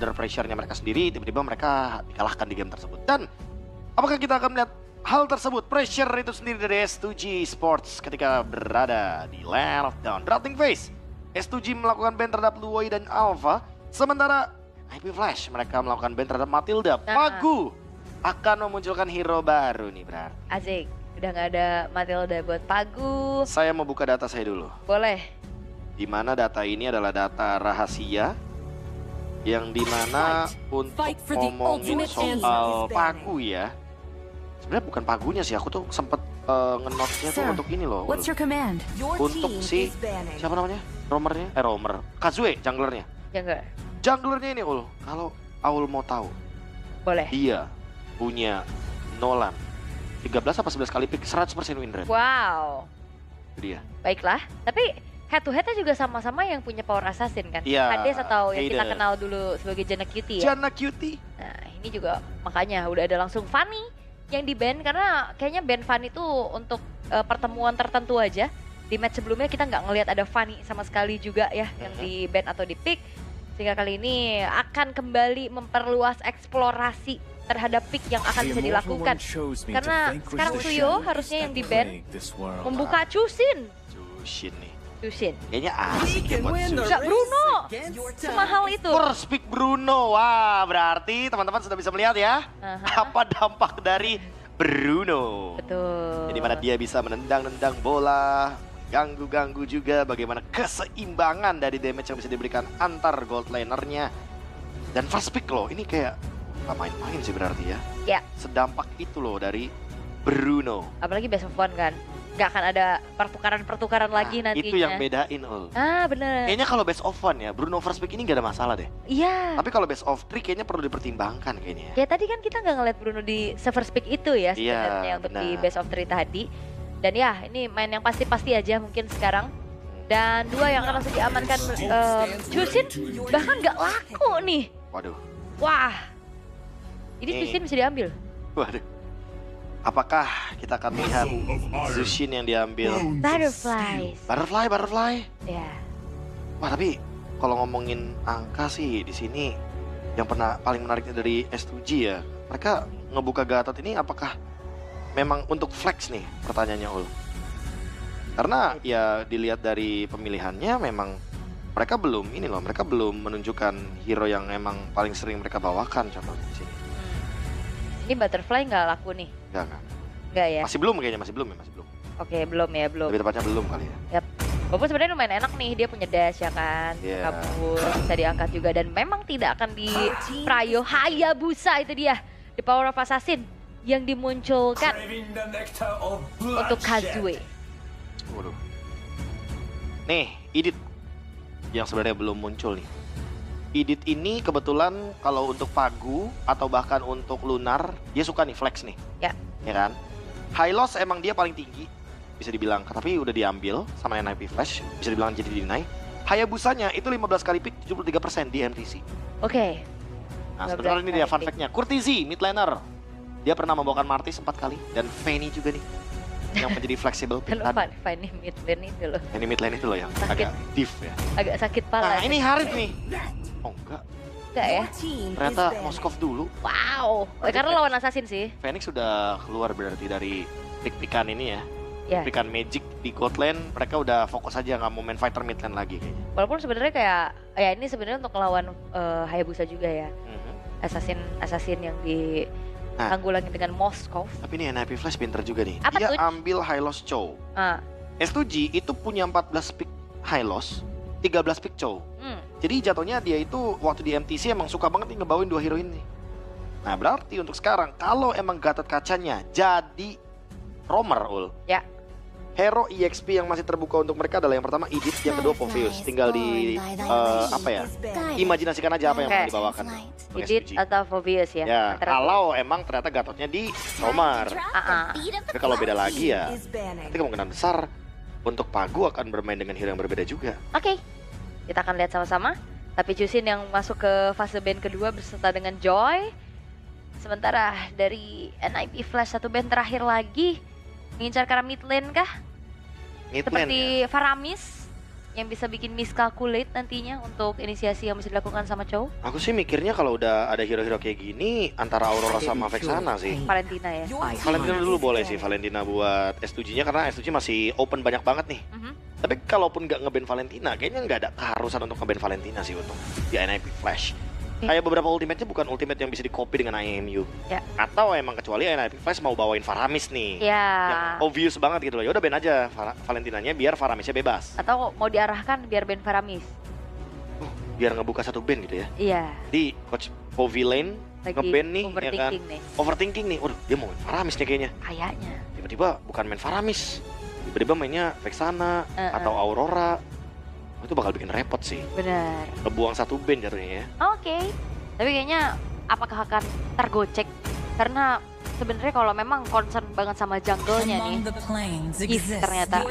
under pressure-nya mereka sendiri, tiba-tiba mereka dikalahkan di game tersebut. Dan apakah kita akan melihat hal tersebut, pressure itu sendiri dari S2G Sports ketika berada di lane of down drafting phase. S2G melakukan ban terhadap Luoi dan Alpha, sementara IP Flash mereka melakukan ban terhadap Matilda. Pagu akan memunculkan hero baru nih berarti. Asik, udah nggak ada Matilda buat Pagu. Saya mau buka data saya dulu. Boleh. Di mana data ini adalah data rahasia yang dimana untuk ngomongin soal Pagu ya. Sebenarnya bukan Pagunya sih, aku tuh sempet nge-note-nya tuh untuk ini loh. Untuk si siapa namanya? Romer. Kazue, junglernya. Junglernya ini Ul, kalau Aul mau tahu. Boleh. Dia punya Nolan 13 apa 11 kali pick 100% win rate. Wow. Itu dia. Baiklah, tapi head to headnya juga sama-sama yang punya power assassin kan? Iya. Hades atau yang kita Kaiden. kenal dulu sebagai Janna Cutie ya? Janna Cutie. Nah ini juga makanya udah ada langsung Fanny yang di ban karena kayaknya ban Fanny itu untuk pertemuan tertentu aja. Di match sebelumnya kita nggak ngelihat ada Fanny sama sekali juga ya yang di ban atau di pick. Sehingga kali ini akan kembali memperluas eksplorasi terhadap pick yang akan bisa dilakukan. Karena sekarang Suyo harusnya yang di ban membuka Chusin. Jushin nih. Chusin. Kayaknya asik ya buat Jushin. Enggak Bruno. Semahal itu. First pick Bruno. Wah, berarti teman-teman sudah bisa melihat ya. Apa dampak dari Bruno. Betul. Jadi mana dia bisa menendang-nendang bola, ganggu-ganggu juga bagaimana keseimbangan dari damage yang bisa diberikan antar gold lanernya. Dan first pick loh, ini kayak gak main-main sih berarti ya. Ya. Sedampak itu loh dari Bruno. Apalagi best of one kan. Gak akan ada pertukaran-pertukaran lagi nantinya. Itu yang bedain Ul. Bener. Kayaknya kalau best of one ya, Bruno first pick ini gak ada masalah deh. Iya. Tapi kalau best of three kayaknya perlu dipertimbangkan kayaknya. Kayak tadi kan kita nggak ngeliat Bruno di first pick itu ya sebenarnya untuk di benar. best of three tadi. Dan ya ini main yang pasti-pasti aja mungkin sekarang. Dan dua yang akan langsung diamankan Chusin bahkan nggak laku nih. Waduh. Wah. Ini Chusin bisa diambil. Waduh. Apakah kita akan lihat Zushin yang diambil? Butterfly. Ya. Wah tapi kalau ngomongin angka sih di sini yang paling menariknya dari S2G ya. Mereka ngebuka Gatot ini apakah memang untuk flex nih pertanyaannya Ul? Karena ya dilihat dari pemilihannya memang mereka belum menunjukkan hero yang emang paling sering mereka bawakan contohnya di sini. Ini Butterfly nggak laku nih? Nggak ya? Masih belum. Masih belum. Oke, belum. Lebih tepatnya belum kali ya. Yap. Walaupun sebenarnya lumayan enak nih, dia punya dash ya kan, kabur, bisa diangkat juga. Dan memang tidak akan di Prayo Hayabusa itu dia, the power of assassin yang dimunculkan untuk Kazue. Waduh. Nih, Idit yang sebenarnya belum muncul nih. Idit ini kebetulan kalau untuk Pagu atau bahkan untuk Lunar, dia suka nih flex nih. Ya. Ya kan? High loss emang dia paling tinggi, bisa dibilang. Tapi udah diambil sama NIP Flash, bisa dibilang jadi deny. Hayabusanya itu 15 kali pick, 73% di MTC. Oke. Nah sebenarnya ini dia fun fact-nya. Kurtizi, mid laner. Dia pernah membawakan Martis 4 kali. Dan Fanny juga nih, yang menjadi flexible pick. Fanny mid lane itu loh. Fanny mid lane itu loh yang sakit. agak div ya. Agak sakit pala. Nah ini Harit nih. Oh enggak. Enggak ya? Ternyata Moskov dulu. Wow. Karena lawan assassin sih. Phoenix sudah keluar berarti dari pick-pickan ini ya. Yeah. Pickan Magic di God lane, mereka udah fokus aja nggak mau main fighter mid lane lagi kayaknya. Walaupun sebenarnya kayak ya ini sebenarnya untuk lawan Hayabusa juga ya. Assassin yang ditanggulangi dengan Moskov. Tapi ini NIP Flash pinter juga nih. Apa dia tuh? ambil high loss Chow. S2G itu punya 14 pick high loss, 13 pick Chow. Jadi jatuhnya dia itu waktu di MTC emang suka banget nih ngebawain dua hero ini. Nah berarti untuk sekarang kalau emang Gatot Kacanya jadi Romer Ul. Ya. Hero EXP yang masih terbuka untuk mereka adalah yang pertama Idit, yang kedua Poveus. Tinggal di imajinasikan aja apa yang mau dibawakan. Idit atau Poveus ya. Ya, kalau emang ternyata Gatotnya di Romer. Tapi kalau beda lagi ya, nanti kemungkinan besar untuk Pagu akan bermain dengan hero yang berbeda juga. Oke. Kita akan lihat sama-sama. Tapi Chusin yang masuk ke fase ban kedua beserta dengan Joy. Sementara dari NIP Flash satu ban terakhir lagi mengincar ke arah mid lane kah? Mid lane Seperti ya? Faramis. yang bisa bikin miscalculate nantinya untuk inisiasi yang bisa dilakukan sama Chow? Aku sih mikirnya kalau udah ada hero-hero kayak gini antara Aurora sama Vexana sih. Valentina ya. Valentina dulu boleh sih, Valentina buat S2G-nya karena S2G masih open banyak banget nih. Tapi kalaupun nggak nge-ban Valentina, kayaknya nggak ada keharusan untuk nge-ban Valentina sih untuk di NIP Flash. Kayak beberapa ultimate-nya bukan ultimate yang bisa di-copy dengan IMU. Ya. Atau emang kecuali NIP Flash mau bawain Faramis nih. Ya. Yang obvious banget gitu loh. Ya udah ban aja Valentinanya biar Faramisnya bebas. Atau mau diarahkan biar ban Faramis. Biar ngebuka satu ban gitu ya. Iya. Di Coach Povi Lane Lagi nge-ban nih ya kan. overthinking nih. Overthinking nih. Waduh, dia mau main Faramis nih kayaknya. Kayaknya. Tiba-tiba bukan main Faramis. Tiba-tiba mainnya Vexana atau Aurora. Itu bakal bikin repot sih. Benar. Ngebuang satu ban jatuhnya ya. Oke. Tapi kayaknya apakah akan tergocek? Karena sebenarnya kalau memang concern banget sama jungle-nya nih, If ternyata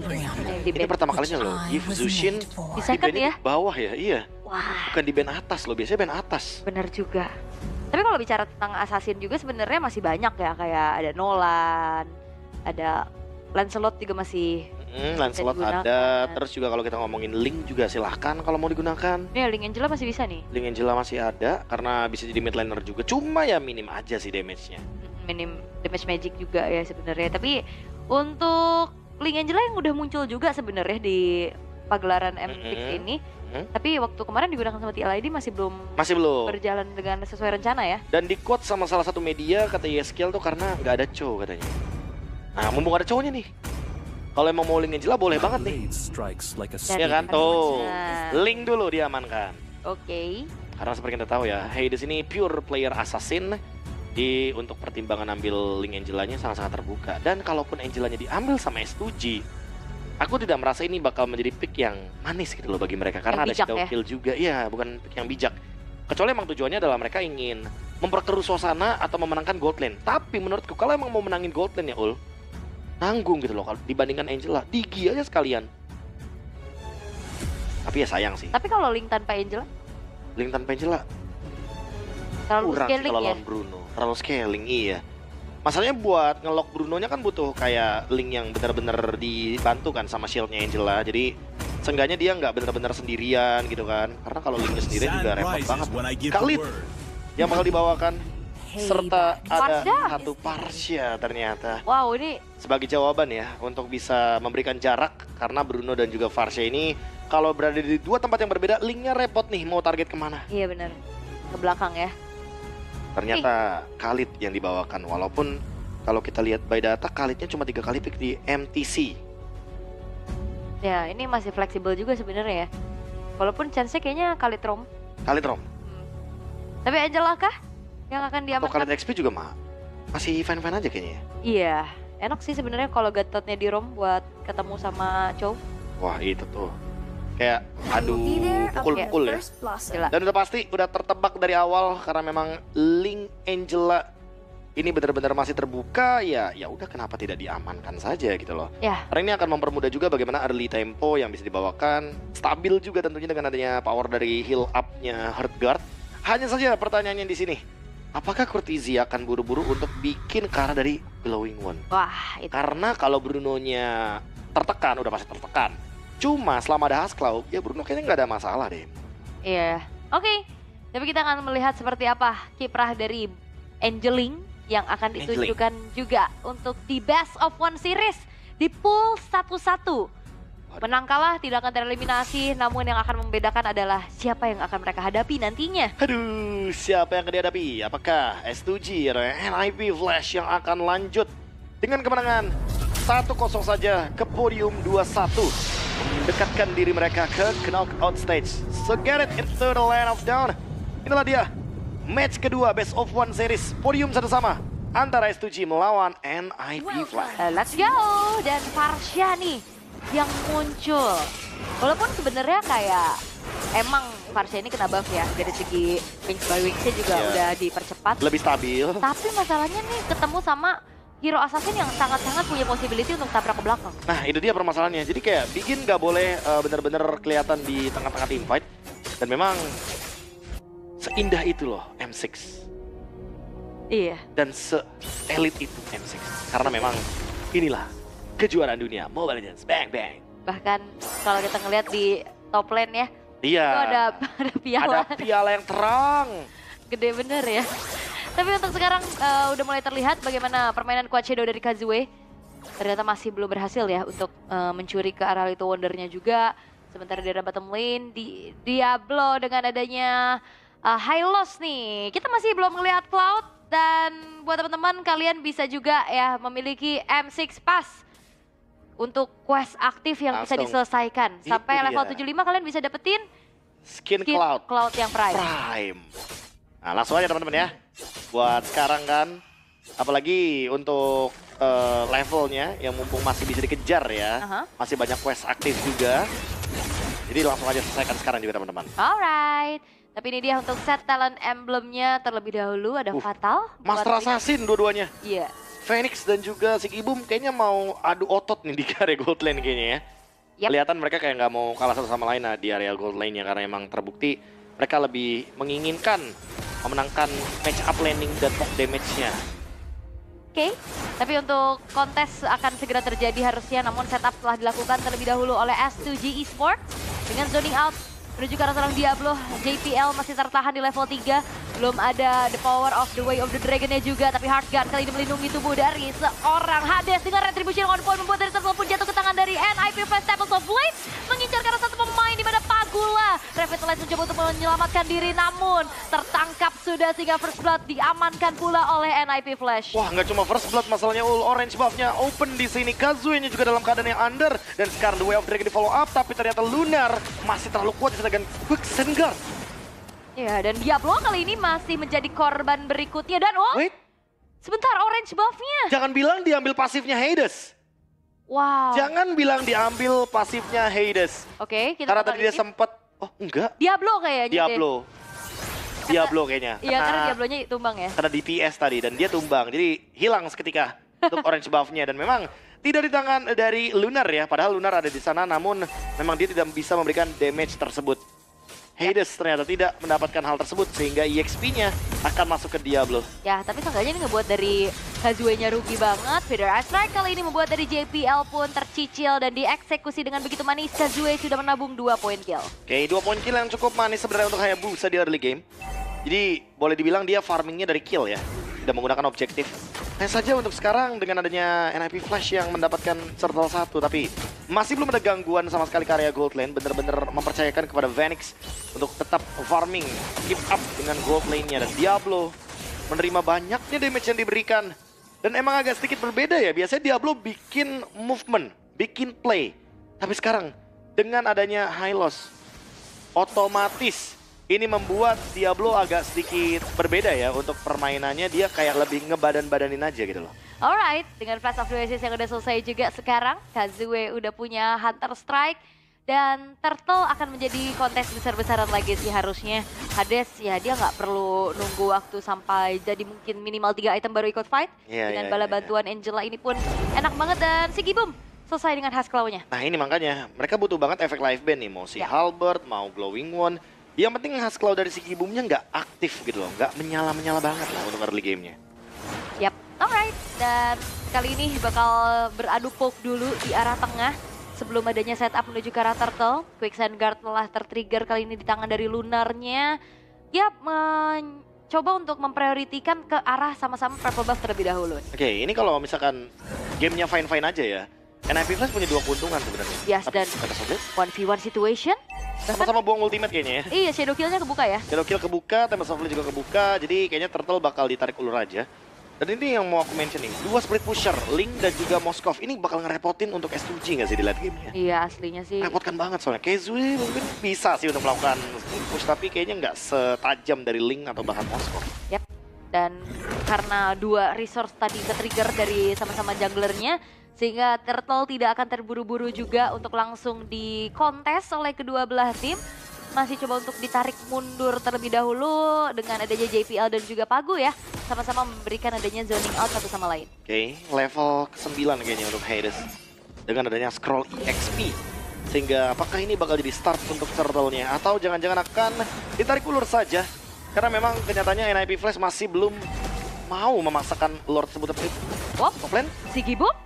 Ini pertama kalinya loh, If Zushin di second di ya. bawah ya, iya. Wah, Bukan di band atas loh, biasanya band atas. benar juga. Tapi kalau bicara tentang assassin juga sebenarnya masih banyak ya, kayak ada Nolan, ada Lancelot juga masih. Lancelot digunakan. ada, terus juga kalau kita ngomongin Link juga silahkan kalau mau digunakan. Ini Link Angela masih bisa nih. Link Angela masih ada karena bisa jadi mid laner juga, cuma ya minim aja sih damage-nya. Minim damage magic juga ya sebenarnya. Tapi untuk Link Angela yang udah muncul juga sebenarnya di pagelaran M6 ini. Tapi waktu kemarin digunakan sama TLID masih belum berjalan dengan sesuai rencana ya. Dan di quote sama salah satu media kata Yeskiel tuh karena nggak ada Chow katanya. Nah mumpung ada Chow-nya nih, kalau emang mau Link Angela boleh banget nih. Ya kan tuh, Link dulu diamankan. Oke. Karena seperti kita tahu ya, Hades ini pure player assassin. Untuk pertimbangan ambil Link Angelanya sangat-sangat terbuka. Dan kalaupun Angelanya diambil sama S2G, aku tidak merasa ini bakal menjadi pick yang manis gitu loh bagi mereka. Karena ada shadow kill juga, iya bukan pick yang bijak. Kecuali emang tujuannya adalah mereka ingin memperkeruh suasana atau memenangkan gold lane. Tapi menurutku kalau emang mau menangin gold lane ya Ul, nanggung gitu loh kalau dibandingkan Angela, Digi aja sekalian. Tapi ya sayang sih. Tapi kalau Link tanpa Angela? Link tanpa Angela terlalu kurang sih scaling kalau ya? lawan Bruno. Terlalu scaling, iya. Masalahnya buat nge-lock Bruno-nya kan butuh kayak Link yang benar-benar dibantu kan sama shieldnya Angela. Jadi seenggaknya dia nggak benar-benar sendirian gitu kan. Karena kalau Linknya sendirian juga repot banget. Khalid yang bakal dibawakan. Serta ada satu Parsia ternyata. Wow, ini sebagai jawaban ya untuk bisa memberikan jarak. Karena Bruno dan juga Parsia ini kalau berada di dua tempat yang berbeda, Linknya repot nih mau target kemana. iya benar, ke belakang ya. Ternyata Khalid yang dibawakan, walaupun kalau kita lihat by data Khalidnya cuma 3 kali pick di MTC. Ya ini masih fleksibel juga sebenarnya ya. Walaupun chance-nya kayaknya Khalid Rom. Khalid Rom. Tapi Angela kah yang akan Atau diamankan? Khalid XP juga masih fine-fine aja kayaknya. Iya, enak sih sebenarnya kalau gatotnya di Rom buat ketemu sama Chow. Wah itu tuh kayak aduh pukul-pukul ya. Gila. Dan udah pasti udah tertebak dari awal karena memang Link Angela ini benar-benar masih terbuka ya udah kenapa tidak diamankan saja gitu loh. Ya. Karena ini akan mempermudah juga bagaimana early tempo yang bisa dibawakan, stabil juga tentunya dengan adanya power dari heal up-nya Heartguard. Hanya saja pertanyaannya di sini, apakah Courtesia akan buru-buru untuk bikin ke arah dari Glowing One? Wah, itu. Karena kalau Bruno-nya tertekan, udah pasti tertekan. Cuma selama ada Hasclaw, ya Bruno kayaknya nggak ada masalah deh. Iya. Oke. Tapi kita akan melihat seperti apa kiprah dari Angeling yang akan ditunjukkan juga untuk di Best of One Series di pool 1-1. Menang kalah tidak akan tereliminasi, namun yang akan membedakan adalah siapa yang akan mereka hadapi nantinya. Aduh, siapa yang akan dihadapi? Apakah S2G atau NIP Flash yang akan lanjut dengan kemenangan 1-0 saja ke podium 21? Dekatkan diri mereka ke knockout stage. So get it into the land of down. Inilah dia match kedua Best of One Series podium satu sama antara S2G melawan NIP Flash. Let's go. Dan Parsia nih yang muncul. Walaupun sebenarnya kayak emang Parsia ini kena buff ya dari segi wings by wingsnya juga udah dipercepat. Lebih stabil. Tapi masalahnya nih ketemu sama hero assassin yang sangat-sangat punya possibility untuk tabrak ke belakang. Nah itu dia permasalahannya. Jadi kayak Bigin gak boleh bener-bener kelihatan di tengah-tengah team fight. Dan memang seindah itu loh M6. Iya. Dan se-elit itu M6. Karena memang inilah kejuaraan dunia Mobile Legends. Bang bang. Bahkan kalau kita ngelihat di top lane ya, Iya. itu ada piala. Ada piala yang terang. Gede bener ya. Tapi untuk sekarang udah mulai terlihat bagaimana permainan Quad Shadow dari Kazue. Ternyata masih belum berhasil ya untuk mencuri ke arah Little Wonder-nya juga. Sementara di arah bottom lane, di Diablo dengan adanya high loss nih. Kita masih belum melihat Cloud. Dan buat teman-teman kalian bisa juga ya memiliki M6 Pass. Untuk quest aktif yang bisa Langsung. diselesaikan. Sampai Itu level dia. 75 kalian bisa dapetin Skin Cloud. Cloud yang Prime. Prime. Nah langsung aja teman-teman ya. Buat sekarang kan. Apalagi untuk levelnya yang mumpung masih bisa dikejar ya. Masih banyak quest aktif juga. Jadi langsung aja selesaikan sekarang juga teman-teman. Alright. Tapi ini dia untuk set talent emblemnya terlebih dahulu. Ada Fatal. Master Assassin dua-duanya. Iya. Phoenix dan juga Sigibum kayaknya mau adu otot nih di area gold lane kayaknya ya. Yap. Kelihatan mereka kayak nggak mau kalah satu sama lain di area gold lane-nya karena emang terbukti mereka lebih menginginkan memenangkan match up laning dan poke damage-nya. Oke, tapi untuk kontes akan segera terjadi harusnya, namun setup telah dilakukan terlebih dahulu oleh S2G Esports dengan zoning out menuju ke arah seorang Diablo. JPL masih tertahan di level 3, belum ada the power of the way of the dragon-nya juga, tapi Heartguard kali ini melindungi tubuh dari seorang Hades dengan retribution on point membuat dari Turtle pun jatuh ke tangan dari NIP Flash Staples of Blade, mengincar karena satu pemain di mana Pagula. Revitalize mencoba untuk menyelamatkan diri, namun tertangkap sudah sehingga First Blood diamankan pula oleh NIP Flash. Wah, nggak cuma First Blood masalahnya, orange buff-nya open di sini. Kazue-nya juga dalam keadaan yang under, dan sekarang the way of dragon di follow up, tapi ternyata Lunar masih terlalu kuat dengan Quicksand Guard. Ya, dan Diablo kali ini masih menjadi korban berikutnya. Dan Wait, sebentar, orange buff-nya. jangan bilang diambil pasifnya Hades. Wow. Jangan bilang diambil pasifnya Hades. Oke, kita Karena tonton tadi dia ini. sempat, oh enggak, Diablo kayaknya deh. Diablo kayaknya. Iya, karena Diablonya tumbang ya. Karena DPS tadi dan dia tumbang, jadi hilang seketika untuk orange buff-nya. Dan memang tidak di tangan dari Lunar ya, padahal Lunar ada di sana, namun memang dia tidak bisa memberikan damage tersebut. Hades ternyata tidak mendapatkan hal tersebut sehingga EXP-nya akan masuk ke Diablo. Ya, tapi seenggaknya ini ngebuat dari Kazue-nya rugi banget. Feather Ice Strike kali ini membuat dari JPL pun tercicil dan dieksekusi dengan begitu manis. Kazue sudah menabung 2 poin kill. Oke, 2 poin kill yang cukup manis sebenarnya untuk Hayabusa di early game. Jadi boleh dibilang dia farmingnya dari kill ya, tidak menggunakan objektif. Hanya saja untuk sekarang dengan adanya NIP Flash yang mendapatkan Turtle 1, tapi masih belum ada gangguan sama sekali ke area gold lane. Bener-bener mempercayakan kepada Phoenix untuk tetap farming, keep up dengan gold lane-nya. Dan Diablo menerima banyaknya damage yang diberikan. Dan emang agak sedikit berbeda ya, biasanya Diablo bikin movement, bikin play. Tapi sekarang dengan adanya high loss, otomatis ini membuat Diablo agak sedikit berbeda ya untuk permainannya. Dia kayak lebih ngebadan-badanin aja gitu loh. Alright, dengan Flash of the Oasis yang udah selesai juga sekarang, Kazue udah punya Hunter Strike. Dan Turtle akan menjadi kontes besar-besaran lagi sih harusnya. Hades ya dia nggak perlu nunggu waktu sampai jadi mungkin minimal 3 item baru ikut fight. Dengan bala bantuan Angela ini pun enak banget, dan Sigibum selesai dengan Husk Claw-nya. Nah ini makanya mereka butuh banget efek live band nih. Mau si Halberd, mau Glowing One. Yang penting Husk Claw dari Sigibumnya nggak aktif gitu loh. Nggak menyala-menyala banget lah untuk early game-nya. Yap, alright. Dan kali ini bakal beradu poke dulu di arah tengah. Sebelum adanya setup menuju ke arah Turtle, Quicksand Guard telah tertrigger kali ini di tangan dari Lunarnya. Ya, mencoba untuk memprioritikan ke arah sama-sama purple buff terlebih dahulu. Oke, ini kalau misalkan gamenya fine-fine aja ya. NIP Flash punya 2 keuntungan sebenarnya. Yes, dan 1v1 situation. Sama-sama buang ultimate kayaknya ya. Iya, shadow kill-nya kebuka ya. Shadow kill kebuka, Tempest of Flame juga kebuka. Jadi kayaknya Turtle bakal ditarik ulur aja. Dan ini yang mau aku mention nih, 2 split pusher, Link dan juga Moskov. Ini bakal ngerepotin untuk S2G nggak sih di late game-nya? Iya, aslinya sih. Repotkan banget soalnya. Kazue mungkin bisa sih untuk melakukan split push, tapi kayaknya nggak setajam dari Link atau bahkan Moskov. Yap. Dan karena 2 resource tadi ke-trigger dari sama-sama junglernya, sehingga Turtle tidak akan terburu-buru juga untuk langsung dikontes oleh kedua belah tim. Masih coba untuk ditarik mundur terlebih dahulu dengan adanya JPL dan juga Pagu ya. Sama-sama memberikan adanya zoning out satu sama lain. Oke, level ke-9 kayaknya untuk Hades. Dengan adanya scroll EXP. Sehingga apakah ini bakal jadi start untuk Turtle-nya? Atau jangan-jangan akan ditarik ulur saja? Karena memang kenyataannya NIP Flash masih belum mau memaksakan Lord tersebut. Wop, Top lane? Sigibum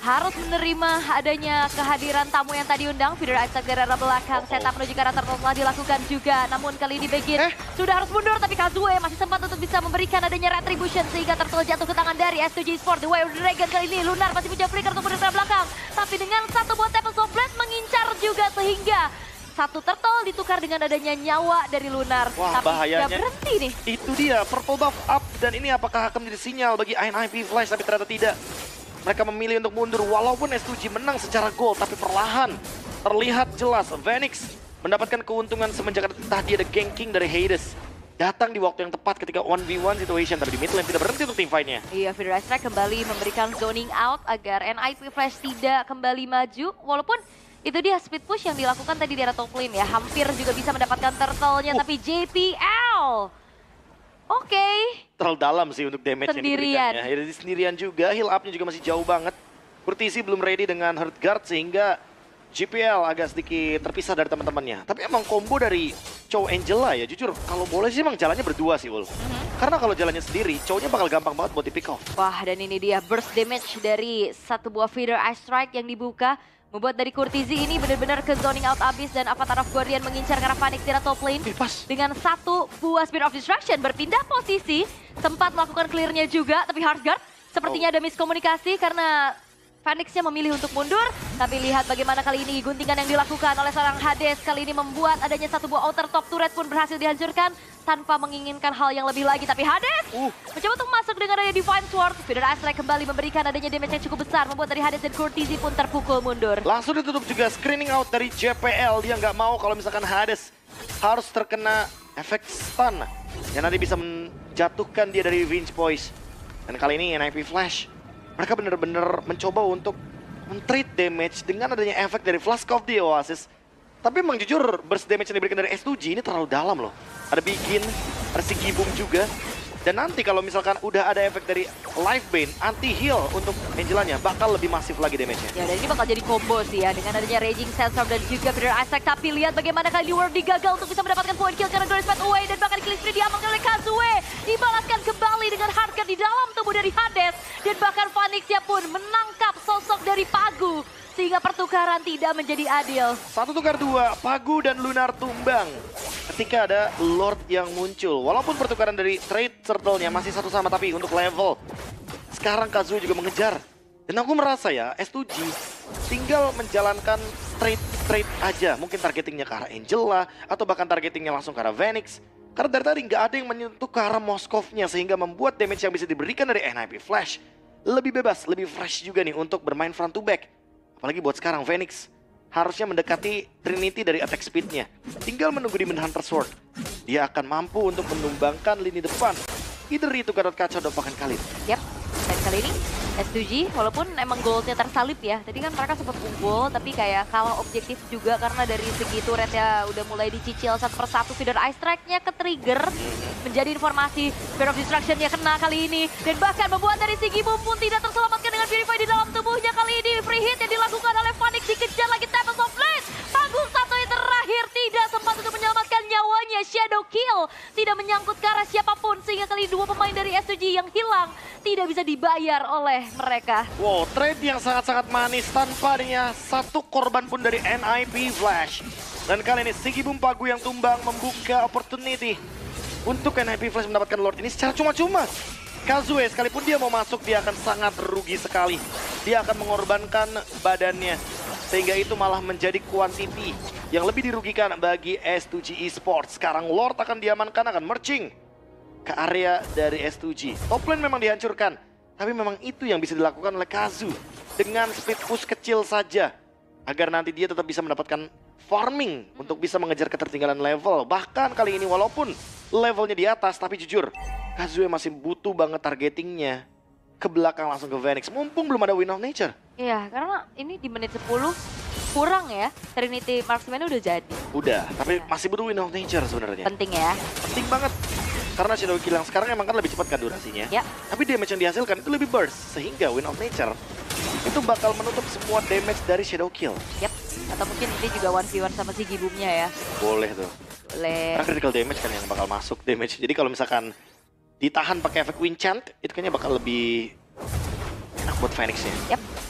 harus menerima adanya kehadiran tamu yang tadi undang. Feeder Isaac dari arah belakang, setup menuju ke arah turtle telah dilakukan juga. Namun kali ini Begin sudah harus mundur, tapi Kazue masih sempat untuk bisa memberikan adanya retribution sehingga turtle jatuh ke tangan dari S2G Sport. The Way of the Dragon kali ini Lunar masih mencoba flicker untuk mundur ke arah belakang. Tapi dengan satu buah Tempest of Blade mengincar juga sehingga satu turtle ditukar dengan adanya nyawa dari Lunar. Wah, tapi bahayanya nggak berhenti nih. Itu dia, purple buff up. Dan ini apakah akan menjadi sinyal bagi INIP Flash, tapi ternyata tidak. Mereka memilih untuk mundur walaupun S2G menang secara gol, tapi perlahan terlihat jelas Phoenix mendapatkan keuntungan semenjak tadi ada ganking dari Hades. Datang di waktu yang tepat ketika 1v1 situation, tapi di mid lane tidak berhenti untuk team fight-nya. Iya, Feeder Strike kembali memberikan zoning out agar NIP Flash tidak kembali maju. Walaupun itu dia speed push yang dilakukan tadi di arah top lane ya. Hampir juga bisa mendapatkan turtle-nya, tapi JPL. Oke. Terlalu dalam sih untuk damage yang Sendirian. diberikan ya. Jadi sendirian juga, heal up-nya juga masih jauh banget. Kurtisi belum ready dengan Hurt Guard sehingga JPL agak sedikit terpisah dari teman-temannya. Tapi emang combo dari Chow Angela ya, jujur kalau boleh sih emang jalannya berdua sih Ul. Karena kalau jalannya sendiri, Chow-nya bakal gampang banget buat di pick off. Wah, dan ini dia burst damage dari satu buah Feeder Ice Strike yang dibuka. Membuat dari Kurtizi ini benar-benar ke zoning out abis dan Avatar of Guardian mengincar ke arah Phoenix di top lane. Pas. Dengan satu buah Spear of Destruction berpindah posisi, sempat melakukan clear-nya juga, tapi Heartguard sepertinya ada miskomunikasi karena Phoenix-nya memilih untuk mundur. Tapi lihat bagaimana kali ini guntingan yang dilakukan oleh seorang Hades kali ini membuat adanya satu buah outer top turret pun berhasil dihancurkan tanpa menginginkan hal yang lebih lagi. Tapi Hades mencoba untuk masuk dengan adanya Divine Sword. Feeder Astra kembali memberikan adanya damage yang cukup besar, membuat dari Hades dan Kurtizi pun terpukul mundur. Langsung ditutup juga screening out dari JPL. Dia nggak mau kalau misalkan Hades harus terkena efek stun yang nanti bisa menjatuhkan dia dari Revenge Poise. Dan kali ini NIP Flash, mereka benar-benar mencoba untuk men-treat damage dengan adanya efek dari Flask of the Oasis. Tapi emang jujur, burst damage yang diberikan dari S2G ini terlalu dalam loh. Ada Begin, ada Sigibum juga. Dan nanti kalau misalkan udah ada efek dari Life Bane, anti-heal untuk Angelanya bakal lebih masif lagi damage-nya. Ya, dan ini bakal jadi combo sih ya, dengan adanya Raging Sandstorm dan juga Feeder Isaac. Tapi lihat bagaimana kali World digagal untuk bisa mendapatkan point kill karena Glorious Path Away. Dan bahkan Killing Spree diamankan oleh Kazue. Dibalaskan kembali dengan Hardcat di dalam tubuh dari Hades. Dan bahkan Phoenix-nya pun menangkap sosok dari Pagu. Sehingga pertukaran tidak menjadi adil. 1 tukar 2, Pagu dan Lunar tumbang ketika ada Lord yang muncul. Walaupun pertukaran dari trade turtle-nya masih satu sama, tapi untuk level sekarang Kazue juga mengejar. Dan aku merasa ya S2G tinggal menjalankan trade aja. Mungkin targetingnya ke arah Angela atau bahkan targetingnya langsung ke arah Phoenix. Karena dari tadi nggak ada yang menyentuh ke arah Moskov-nya sehingga membuat damage yang bisa diberikan dari NIP Flash lebih bebas, lebih fresh juga nih untuk bermain front to back. Apalagi buat sekarang Phoenix harusnya mendekati Trinity dari attack speed-nya. Tinggal menunggu Demon Hunter Sword. Dia akan mampu untuk menumbangkan lini depan. Either itu Gatot Kaca atau bahkan Khalid. Yap, dan kali ini S2G walaupun emang goldnya tersalip ya. Tadi kan mereka sempat unggul tapi kayak kalah objektif juga karena dari segi turretnya udah mulai dicicil satu persatu. Feeder Ice Strike-nya ke-trigger. Menjadi informasi Fear of Destruction-nya kena kali ini. Dan bahkan membuat dari Sigibum pun tidak terselamatkan dengan Purify di dalam tubuhnya kali ini. Free hit yang dilakukan oleh Phoenix dikejar lagi Tempest of Blade. Panggung satu yang terakhir tidak sempat untuk menyelamatkan nyawanya. Shadow Kill tidak menyangkut ke arah siapapun sehingga kali dua pemain dari S2G yang hilang tidak bisa dibayar oleh mereka. Wow, trade yang sangat-sangat manis tanpa adanya satu korban pun dari NIP Flash. Dan kali ini Sigibum Pagu yang tumbang membuka opportunity untuk NIP Flash mendapatkan Lord ini secara cuma-cuma. Kazue sekalipun dia mau masuk, dia akan sangat rugi sekali. Dia akan mengorbankan badannya. Sehingga itu malah menjadi quantity yang lebih dirugikan bagi S2G Esports. Sekarang Lord akan diamankan, akan merging ke area dari S2G. Top lane memang dihancurkan, tapi memang itu yang bisa dilakukan oleh Kazu dengan speed push kecil saja agar nanti dia tetap bisa mendapatkan farming untuk bisa mengejar ketertinggalan level. Bahkan kali ini walaupun levelnya di atas, tapi jujur Kazue masih butuh banget targetingnya ke belakang langsung ke Phoenix. Mumpung belum ada Wind of Nature. Iya, karena ini di menit 10 kurang ya. Trinity Marksman udah jadi. Udah, tapi masih butuh Wind of Nature sebenarnya. Penting ya. Penting banget. Karena Shadow Kill yang sekarang emang kan lebih cepat kan durasinya. Ya. Tapi damage yang dihasilkan itu lebih burst. Sehingga Wind of Nature itu bakal menutup semua damage dari Shadow Kill. Yap. Atau mungkin ini juga 1v1 sama si Gibumnya ya. Boleh tuh. Boleh. Karena critical damage kan yang bakal masuk damage. Jadi kalau misalkan ditahan pakai efek Winchant, itu kayaknya bakal lebih enak buat Phoenix-nya. Yap.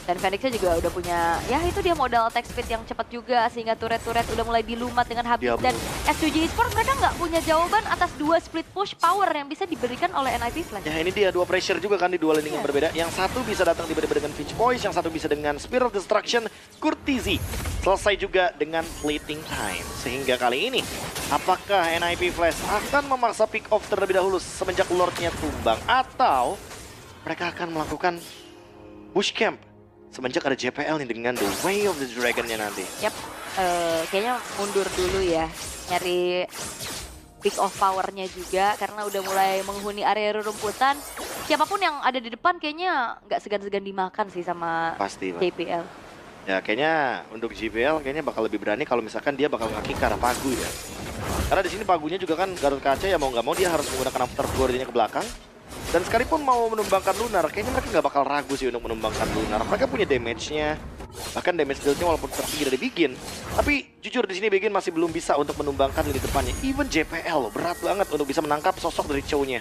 Dan Phoenixnya juga udah punya, ya itu dia modal attack speed yang cepat juga sehingga turret-turret udah mulai dilumat dengan habis. Diablo. Dan S2G Esports mereka nggak punya jawaban atas 2 split push power yang bisa diberikan oleh NIP Flash. Ya ini dia 2 pressure juga kan di 2 lane yang Iya. berbeda. Yang satu bisa datang tiba-tiba dengan Finch Boys, yang satu bisa dengan Spear of Destruction, Courtesy. Selesai juga dengan Fleeting Time. Sehingga kali ini, apakah NIP Flash akan memaksa pick off terlebih dahulu semenjak Lordnya tumbang? Atau mereka akan melakukan bush camp semenjak ada JPL nih dengan The Way of the Dragon-nya nanti? Yap, kayaknya mundur dulu ya, nyari pick off powernya juga karena udah mulai menghuni area rumputan. Siapapun yang ada di depan kayaknya nggak segan-segan dimakan sih sama Pasti, Pak. JPL. Ya kayaknya untuk JPL kayaknya bakal lebih berani kalau misalkan dia bakal ngaki ke arah Pagu ya. Karena di sini Pagunya juga kan Garut Kaca ya mau nggak mau dia harus menggunakan afterguard-nya ke belakang. Dan sekalipun mau menumbangkan Lunar, kayaknya mereka nggak bakal ragu sih untuk menumbangkan Lunar. Mereka punya damage-nya, bahkan damage deal-nya walaupun tertinggi dari Begin. Tapi jujur di sini Begin masih belum bisa untuk menumbangkan lini depannya. Even JPL loh, berat banget untuk bisa menangkap sosok dari Chow-nya.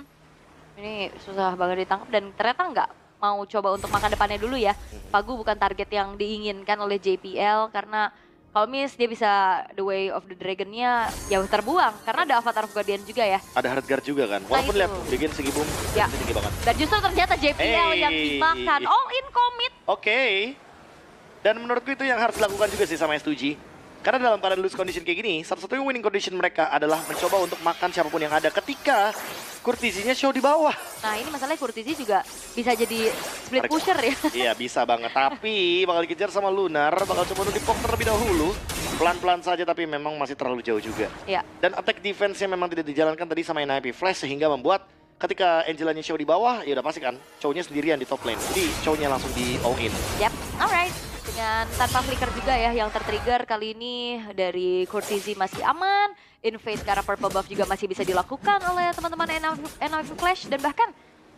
Ini susah banget ditangkap dan ternyata nggak mau coba untuk makan depannya dulu ya. Pagu bukan target yang diinginkan oleh JPL karena kalau miss dia bisa The Way of the Dragon-nya jauh terbuang karena ada Avatar of Guardian juga ya. Ada Heartguard juga kan, walaupun itu. lihat Begin segi boom, Ya. tinggi banget. Dan justru ternyata JPL yang dimakan all in commit. Oke. Dan menurutku itu yang harus dilakukan juga sih sama S2G. Karena dalam keadaan lose condition kayak gini, satu-satunya winning condition mereka adalah mencoba untuk makan siapapun yang ada ketika Courtesy-nya show di bawah. Nah ini masalahnya Courtesy juga bisa jadi split Mereka- pusher ya. Iya bisa banget, tapi bakal dikejar sama Lunar, bakal coba untuk dipok terlebih dahulu. Pelan-pelan saja tapi memang masih terlalu jauh juga. Ya. Dan attack defense-nya memang tidak dijalankan tadi sama NIP Flash sehingga membuat ketika Angelanya show di bawah, ya udah pasti kan Chow-nya sendirian di top lane. Jadi Chow-nya langsung di all in. Yap, alright. Dengan tanpa flicker juga ya yang tertrigger kali ini dari Courtesy masih aman. Invade ke arah purple buff juga masih bisa dilakukan oleh teman-teman NIP Flash. Dan bahkan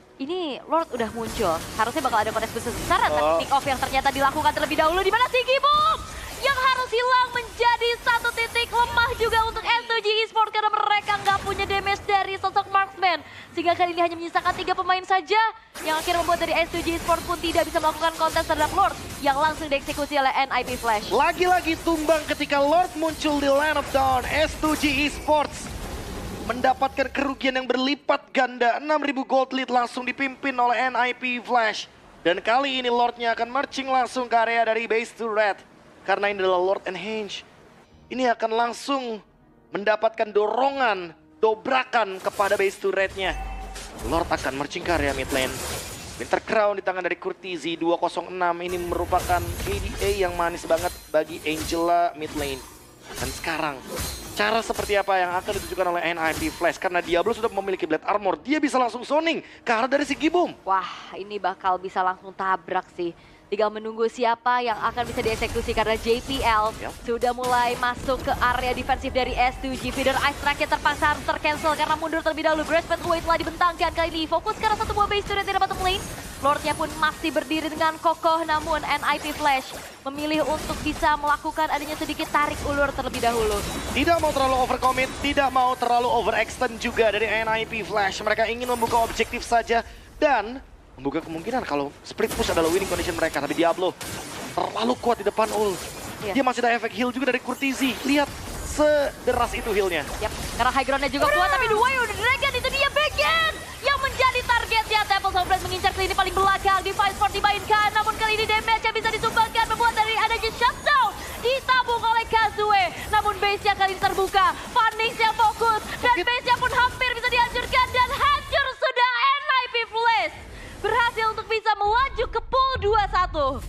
ini Lord udah muncul. Harusnya bakal ada kontes besar-besaran. Tapi pick off yang ternyata dilakukan terlebih dahulu. Di mana Sigi Boom yang harus hilang menjadi satu titik lemah juga untuk S2G Esports karena mereka nggak punya damage dari sosok marksman. Sehingga kali ini hanya menyisakan 3 pemain saja yang akhirnya membuat dari S2G Esports pun tidak bisa melakukan kontes terhadap Lord yang langsung dieksekusi oleh NIP Flash. Lagi-lagi tumbang ketika Lord muncul di Land of Dawn. S2G Esports mendapatkan kerugian yang berlipat ganda. 6.000 gold lead langsung dipimpin oleh NIP Flash. Dan kali ini Lordnya akan marching langsung ke area dari base to red. Karena ini adalah Lord and Henge. Ini akan langsung mendapatkan dorongan, dobrakan kepada base to red-nya. Lord akan marching ke area mid lane. Winter Crown di tangan dari Courtesy 206 ini merupakan KDA yang manis banget bagi Angela mid lane. Dan sekarang, cara seperti apa yang akan ditujukan oleh NIP Flash? Karena Diablo sudah memiliki Blade Armor, dia bisa langsung zoning ke arah dari Sigi Boom. Wah, ini bakal bisa langsung tabrak sih. Tinggal menunggu siapa yang akan bisa dieksekusi karena JPL sudah mulai masuk ke area defensif dari S2G. Feeder Ice terakhir terpaksa harus tercancel karena mundur terlebih dahulu. Grace Pathway telah dibentangkan kali ini. Fokus karena satu buah base turret di bottom lane. Lordnya pun masih berdiri dengan kokoh, namun NIP Flash memilih untuk bisa melakukan adanya sedikit tarik ulur terlebih dahulu. Tidak mau terlalu overcommit, tidak mau terlalu overextend juga dari NIP Flash. Mereka ingin membuka objektif saja dan membuka kemungkinan kalau split push adalah winning condition mereka. Tapi Diablo terlalu kuat di depan ul. Iya. Dia masih ada efek heal juga dari Courtesy. Lihat sederas itu healnya. Yap, karena high ground-nya juga kuat, tapi The Way of the Dragon itu dia Begin yang menjadi targetnya. Temple Sombras mengincar ke lini paling belakang, Defiance Sport dimainkan, namun kali ini damage yang bisa disumbangkan membuat dari adanya shutdown ditabung oleh Kazue. Namun base-nya kali ini terbuka, Phoenix yang fokus, dan base-nya pun hampir bisa dihancurkan, dan hancur sudah NIP Flash. Berhasil untuk bisa melaju ke pool 2-1.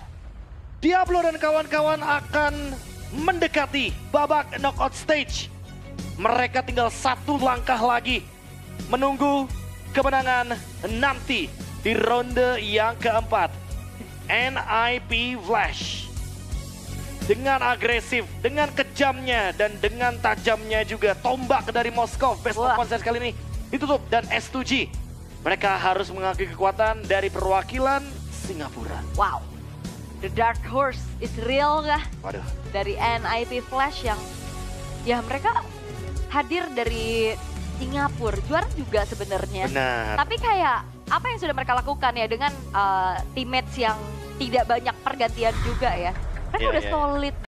Diablo dan kawan-kawan akan mendekati babak knockout stage. Mereka tinggal satu langkah lagi menunggu kemenangan nanti di ronde yang keempat. NIP Flash dengan agresif, dengan kejamnya, dan dengan tajamnya juga tombak dari Moskow. Best of One kali ini ditutup dan S2G. Mereka harus mengakui kekuatan dari perwakilan Singapura. Wow, the dark horse is real kah? Waduh. Dari NIP Flash yang ya mereka hadir dari Singapura, juara juga sebenarnya. Benar. Tapi kayak apa yang sudah mereka lakukan ya dengan teammates yang tidak banyak pergantian juga ya. Mereka Iya, udah iya. solid